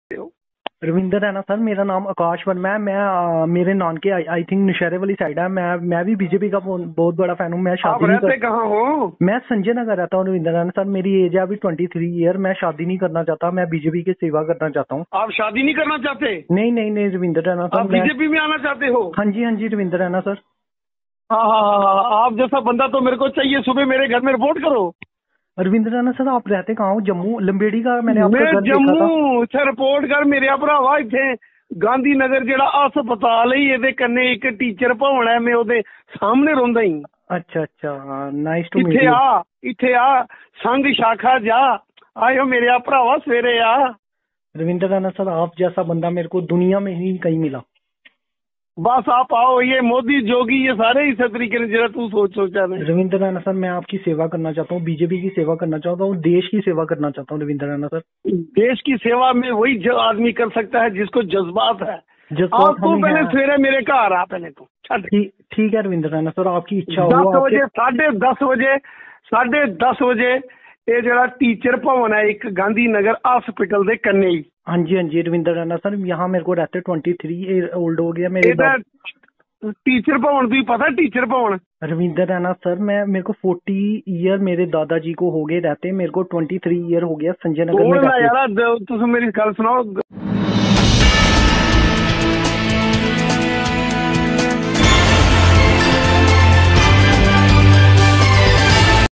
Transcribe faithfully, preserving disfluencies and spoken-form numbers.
Ravinder Raina sir, मेरा नाम आकाश वर्मा है। मैं आ, मेरे नानके आई थिंक नशहरे वाली साइड है। मैं मैं भी बीजेपी का बहुत बहुत बड़ा फैन हूँ। मैं आप शादी नहीं रहते कर कहाँ हो? मैं संजय नगर रहता हूँ। रविंदर रैना सर, मेरी एज है अभी ट्वेंटी थ्री ईयर। मैं शादी नहीं करना चाहता, मैं बीजेपी की सेवा करना चाहता हूँ। आप शादी नहीं करना चाहते? नहीं नहीं नहीं रविंदर रैना सर, आप मैं बीजेपी में आना चाहते हो? हाँ जी हाँ जी रविंदर रैना सर। हाँ हाँ हाँ हाँ, आप जैसा बंदा तो मेरे को चाहिए। सुबह मेरे घर में रिपोर्ट करो। रविंदर रैना सर, आप रहते कहाँ हो? जम्मू लंबेड़ी का मैंने आपका मैं घर देखा था। जम्मू से रिपोर्ट कर मेरे भरावा। इतने गांधीनगर ਜਿਹੜਾ ਹਸਪਤਾਲ ਹੈ ਇਹਦੇ ਕੰਨੇ ਇੱਕ ਟੀਚਰ ਭਵਨ ਹੈ। ਮੈਂ ਉਹਦੇ ਸਾਹਮਣੇ ਰਹਿੰਦਾ ਹੀ। अच्छा अच्छा, नाइस टू मीट ਇੱਥੇ यू। ਆ ਇੱਥੇ ਆ ਸੰਘ ਸ਼ਾਖਾ ਜਾ ਆਇਓ ਮੇਰੇ ਭਰਾਵਾ ਸਵੇਰੇ ਆ। रविंदर रैना सर, आप जैसा बंदा मेरे को दुनिया में ही कहीं मिला। बस आप आओ। ये मोदी जोगी ये सारे इस तरीके ने जरा तू सोच सोचा ने। रविंदर रैना सर, मैं आपकी सेवा करना चाहता हूँ, बीजेपी की सेवा करना चाहता हूँ, देश की सेवा करना चाहता हूँ। रविंदर रैना सर, देश की सेवा में वही जो आदमी कर सकता है जिसको जज्बात है। जज्बात आप तो हमें पहले है। सवेरे मेरे घर आ पहले तो छठ ठीक ठीक है रविंदर रैना सर, आपकी इच्छा हो। दस आपके बजे साढ़े दस बजे साढ़े दस बजे ये जरा टीचर भवन है एक गांधीनगर हॉस्पिटल दे कन्ने ही। हाँ जी हाँ जी रविंदर रैना सर, यहाँ मेरे को रहते ट्वेंटी थ्री ओल्ड हो गया मेरे ਇਹਦਾ दादा। टीचर भवन तुझे पता टीचर भवन? रविंदर रैना सर, मैं मेरे को फोर्टी ईयर मेरे दादाजी को हो गए रहते। मेरे को ट्वेंटी थ्री ईयर हो गया संजय नगर में बोल ना रहते। यार तुम मेरी गल सुनाओ।